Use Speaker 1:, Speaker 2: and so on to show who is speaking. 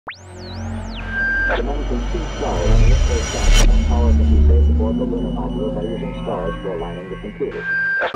Speaker 1: The men can see stars and if there's some power can be saved aboard the lunar module by using stars for aligning the computers.